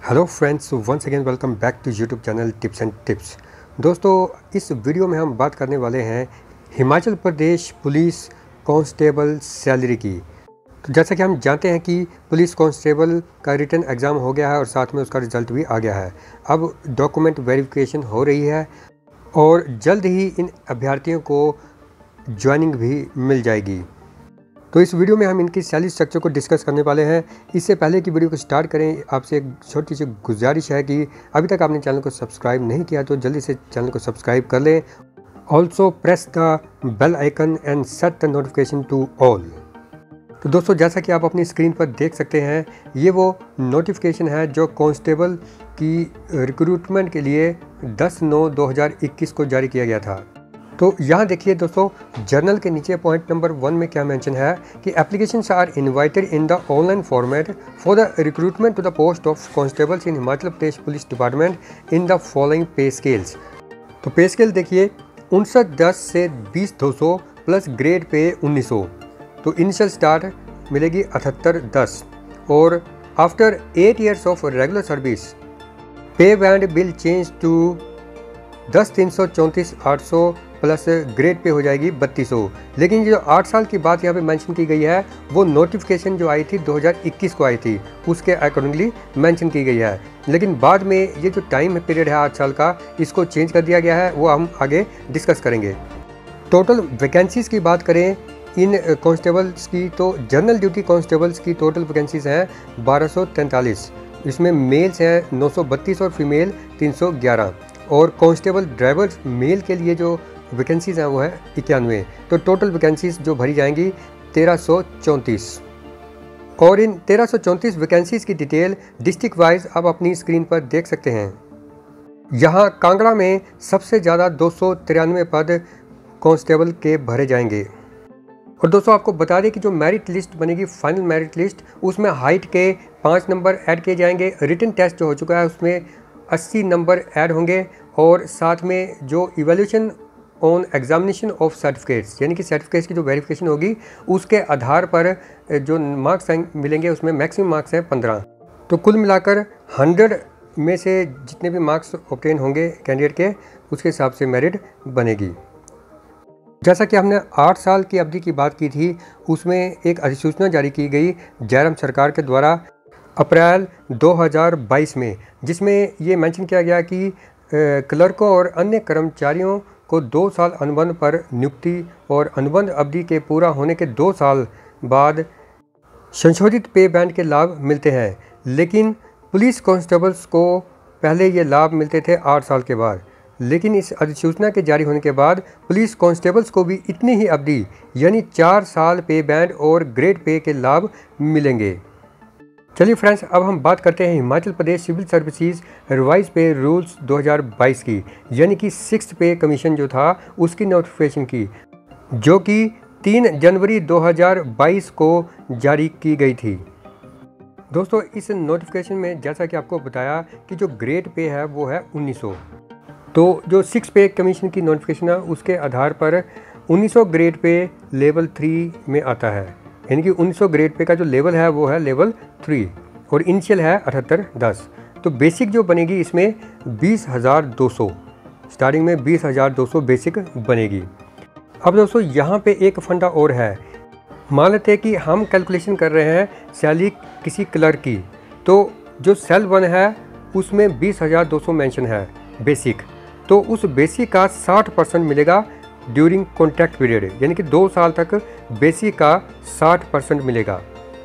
Hello friends, once again welcome back to YouTube channel tips and tips. दोस्तों, इस video में हम बात करने वाले हैं Himachal Pradesh police constable salary की। तो जैसा कि हम जानते हैं कि पुलिस कांस्टेबल का रिटन एग्ज़ाम हो गया है और साथ में उसका रिज़ल्ट भी आ गया है। अब डॉक्यूमेंट वेरिफिकेशन हो रही है और जल्द ही इन अभ्यर्थियों को ज्वाइनिंग भी मिल जाएगी। तो इस वीडियो में हम इनकी सैलरी स्ट्रक्चर को डिस्कस करने वाले हैं। इससे पहले कि वीडियो को स्टार्ट करें, आपसे एक छोटी सी गुजारिश है कि अभी तक आपने चैनल को सब्सक्राइब नहीं किया तो जल्दी से चैनल को सब्सक्राइब कर लें। Also press the bell icon and set the notification to all. तो दोस्तों, जैसा कि आप अपनी स्क्रीन पर देख सकते हैं, ये वो नोटिफिकेशन है जो कांस्टेबल की रिक्रूटमेंट के लिए 10/9/2021 को जारी किया गया था। तो यहाँ देखिए दोस्तों, जर्नल के नीचे पॉइंट नंबर 1 में क्या मेंशन है कि applications are invited in the online format for the recruitment to the post of constables in Himachal Pradesh police department in the following pay scales. तो पे स्केल देखिए 5910 से 20,200 प्लस ग्रेड पे 1900। तो इनिशियल स्टार्ट मिलेगी 7810 और after 8 years of regular service pay band will change to 10,334,800 plus grade pay हो जाएगी 3200। लेकिन जो 8 साल की बात यहाँ पे मेंशन की गई है वो नोटिफिकेशन जो आई थी 2021 को आई थी उसके अकॉर्डिंगली मेंशन की गई है। लेकिन बाद में ये जो टाइम पीरियड है 8 साल का, इसको चेंज कर दिया गया है, वो हम आगे डिस्कस करेंगे। टोटल वैकेंसीज़ की बात करें इन कांस्टेबल्स की, तो जनरल ड्यूटी कांस्टेबल्स की टोटल वैकेंसीज़ हैं 1243। इसमें मेल्स हैं 932 और फीमेल 311 और कांस्टेबल ड्राइवर्स मेल के लिए जो वैकेंसीज़ हैं वो है 91। तो टोटल वैकेंसीज़ जो भरी जाएंगी 1334। और इन 1334 वैकेंसीज़ की डिटेल डिस्ट्रिक्ट वाइज आप अपनी स्क्रीन पर देख सकते हैं। यहाँ कांगड़ा में सबसे ज़्यादा 293 पद कांस्टेबल के भरे जाएंगे। और दोस्तों, आपको बता दें कि जो मेरिट लिस्ट बनेगी, फाइनल मेरिट लिस्ट, उसमें हाइट के 5 नंबर ऐड किए जाएंगे। रिटन टेस्ट जो हो चुका है उसमें 80 नंबर ऐड होंगे और साथ में जो evaluation on examination of certificates, यानी कि सर्टिफिकेट्स की जो वेरिफिकेशन होगी उसके आधार पर जो मार्क्स मिलेंगे उसमें मैक्सिमम मार्क्स हैं 15। तो कुल मिलाकर 100 में से जितने भी मार्क्स ऑब्टेन होंगे कैंडिडेट के, उसके हिसाब से मेरिट बनेगी। जैसा कि हमने 8 साल की अवधि की बात की थी, उसमें एक अधिसूचना जारी की गई जयराम सरकार के द्वारा अप्रैल 2022 में, जिसमें ये मेंशन किया गया कि क्लर्कों और अन्य कर्मचारियों को 2 साल अनुबंध पर नियुक्ति और अनुबंध अवधि के पूरा होने के 2 साल बाद संशोधित पे बैंड के लाभ मिलते हैं। लेकिन पुलिस कांस्टेबल्स को पहले ये लाभ मिलते थे 8 साल के बाद। लेकिन इस अधिसूचना के जारी होने के बाद पुलिस कांस्टेबल्स को भी इतनी ही अवधि यानी 4 साल पे बैंड और ग्रेड पे के लाभ मिलेंगे। चलिए फ्रेंड्स, अब हम बात करते हैं Himachal Pradesh civil services revise pay rules 2022 की, यानी कि 6th पे कमीशन जो था उसकी नोटिफिकेशन की, जो कि 3 जनवरी 2022 को जारी की गई थी। दोस्तों, इस नोटिफिकेशन में जैसा कि आपको बताया कि जो ग्रेड पे है वो है 1900। तो जो 6 पे कमीशन की नोटिफिकेशन है उसके आधार पर 1900 ग्रेड पे लेवल 3 में आता है, यानी कि 1900 ग्रेड पे का जो लेवल है वो है लेवल 3 और इनिशियल है 7810। तो बेसिक जो बनेगी इसमें 20,200, स्टार्टिंग में 20,200 बेसिक बनेगी। अब दोस्तों, यहाँ पे एक फंडा और है। मान लेते हैं कि हम कैलकुलेशन कर रहे हैं सैलरी किसी क्लर्क की, तो जो सेल 1 है उसमें 20,200 मेंशन है बेसिक, तो उस बेसिक का 60% मिलेगा ड्यूरिंग कॉन्ट्रैक्ट पीरियड, यानी कि 2 साल तक बेसिक का 60% मिलेगा।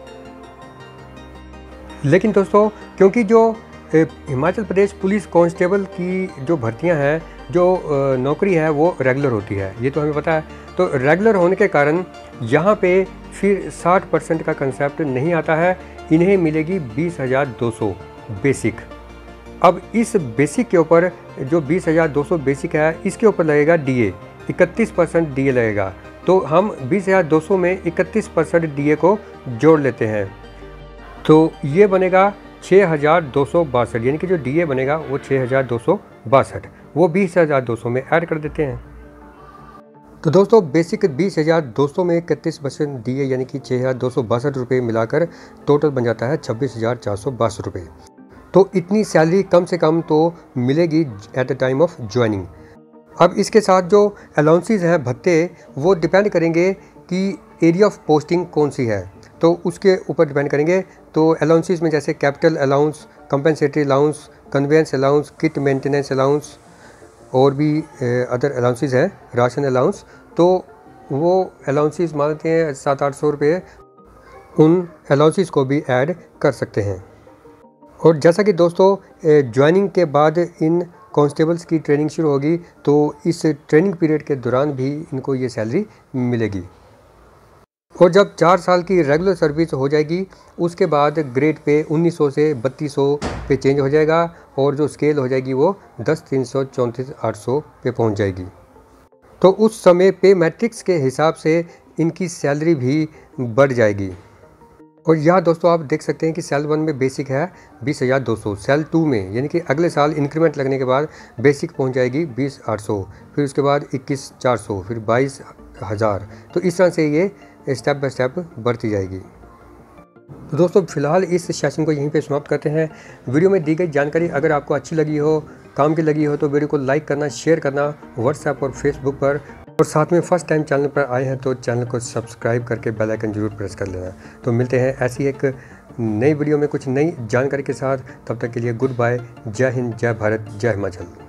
लेकिन दोस्तों, क्योंकि जो हिमाचल प्रदेश पुलिस कांस्टेबल की जो भर्तियां हैं, जो नौकरी है वो रेगुलर होती है, ये तो हमें पता है। तो रेगुलर होने के कारण यहाँ पे फिर 60% का कंसेप्ट नहीं आता है, इन्हें मिलेगी 20,200 बेसिक। अब इस बेसिक के ऊपर जो 20,200 बेसिक है इसके ऊपर लगेगा डीए, 31% डीए लगेगा। तो हम 20,200 में 31% डीए को जोड़ लेते हैं, तो ये बनेगा 6,262, यानी कि जो डीए बनेगा वो 6,262, वो 20,200 में ऐड कर देते हैं। तो दोस्तों, बेसिक 20,200 में 31% डीए यानी कि 6,262 रुपये मिलाकर टोटल बन जाता है 26,462 रुपये। तो इतनी सैलरी कम से कम तो मिलेगी at the time of joining. अब इसके साथ जो अलाउंसेस हैं भत्ते, वो डिपेंड करेंगे कि एरिया ऑफ पोस्टिंग कौन सी है, तो उसके ऊपर डिपेंड करेंगे। तो अलाउंसेस में जैसे capital allowance, compensatory allowance, conveyance allowance, kit maintenance allowance और भी अदर अलाउंसेस हैं, राशन अलाउंस, तो वो अलाउंसेस मांगते हैं 700-800 रुपये, उन अलाउंसेस को भी ऐड कर सकते हैं। और जैसा कि दोस्तों ज्वाइनिंग के बाद इन कांस्टेबल्स की ट्रेनिंग शुरू होगी, तो इस ट्रेनिंग पीरियड के दौरान भी इनको ये सैलरी मिलेगी। और जब 4 साल की रेगुलर सर्विस हो जाएगी, उसके बाद ग्रेड पे 1900 से 3200 पे चेंज हो जाएगा और जो स्केल हो जाएगी वो 10, 300, 34, 800 पे पहुंच जाएगी। तो उस समय पे मैट्रिक्स के हिसाब से इनकी सैलरी भी बढ़ जाएगी। और यहाँ दोस्तों आप देख सकते हैं कि सेल 1 में बेसिक है 20,200, सेल 2 में यानी कि अगले साल इंक्रीमेंट लगने के बाद बेसिक पहुँच जाएगी 20,800, फिर उसके बाद 21,400, फिर 22,000। तो इस तरह से ये स्टेप बाय स्टेप बढ़ती जाएगी। तो दोस्तों फिलहाल इस सेशन को यहीं पे समाप्त करते हैं। वीडियो में दी गई जानकारी अगर आपको अच्छी लगी हो, काम की लगी हो, तो वीडियो को लाइक करना, शेयर करना व्हाट्सएप और फेसबुक पर, और साथ में फर्स्ट टाइम चैनल पर आए हैं तो चैनल को सब्सक्राइब करके बेल आइकन जरूर प्रेस कर लेना। तो मिलते हैं ऐसी एक नई वीडियो में कुछ नई जानकारी के साथ। तब तक के लिए गुड बाय। जय हिंद, जय भारत, जय हिमाचल।